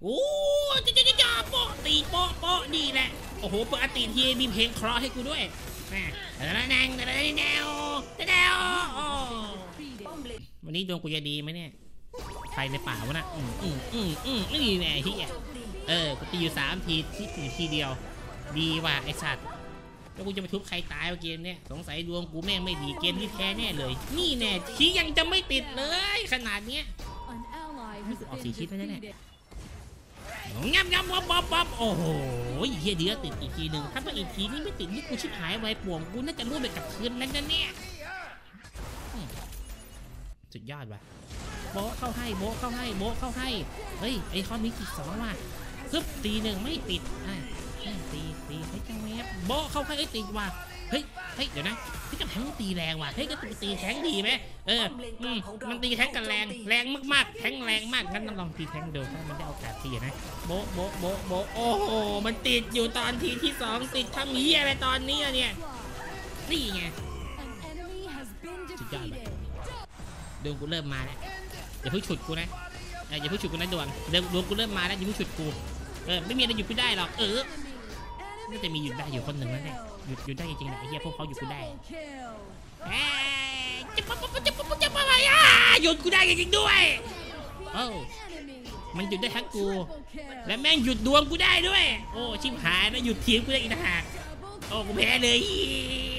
โอ้จะโปะตีโปะนี่แหละโอ้โหปกติทีมีเพลงเคราะห์ให้กูด้วยแนงวันนี้ดวงกูจะดีไหมเนี่ยใครในป่าวะนะนี่แน่ที่กูตีอยู่3 ทีที่ถึงทีเดียวดีว่ะไอสัตว์แล้วกูจะไปทุบใครตายเกมเนี่ยสงสัยดวงกูแม่งไม่ดีเกมที่แพ้แน่เลยนี่แน่ชี้ยังจะไม่ติดเลยขนาดเนี้ยออก4 ทีแล้วเนี่ยงับบ๊อบโอ้โหเฮียเดือดติดอีกทีหนึ่งถ้าเป็นอีกทีนี่ไม่ติดนี่กูชิบหายไวป่วงกูน่าจะร่วมไปกับคืนแล้วนะเนี่ยสุดยอดว่ะโบเข้าให้เฮ้ยไอคอนมีกี่2ว่ะซึบตี1ไม่ติดตีให้จังแวบโบเข้าให้ติดว่ะเฮ้ยเดี๋ยวนะพี่จะแทงตีแรงว่ะเฮ้ยก็ตีแทงดีไหมมันตีแทงกันแรงมากแทงแรงมากงั้นลองตีแทงดูถ้ามันได้โอกาสตีนะโบโอ้โหมันติดอยู่ตอนทีที่2ติดทำเหี้ยอะไรตอนนี้เนี่ยนี่ไงสุดยอดแบบดวงกูเริ่มมาแล้วอย่าเพิ่งฉุดกูนะอย่าเพิ่งฉุดกูนะดวงกูเริ่มมาแล้วอย่าเพิ่งฉุดกูไม่มีอะไรหยุดกูได้หรอกน่าจะมีหยุดได้อยู่คนหนึ่งแล้วเนี่ยหยุดได้จริงๆนะไอ้เหี้ยพวกเขาหยุดกูได้จะอะไรหยุดกูได้จริงๆด้วยมันหยุดได้ทั้งกูและแม่งหยุดดวงกูได้ด้วยโอ้ชิบหายแล้วหยุดทีมกูได้อีกต่างหากโอ้กูแพ้เลย